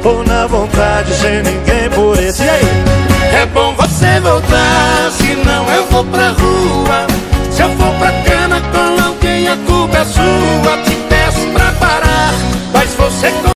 ou na vontade, sem ninguém por esse. E aí? É bom você voltar, senão eu vou pra rua. Se eu for pra cana com alguém, a culpa é sua. Te peço pra parar, mas você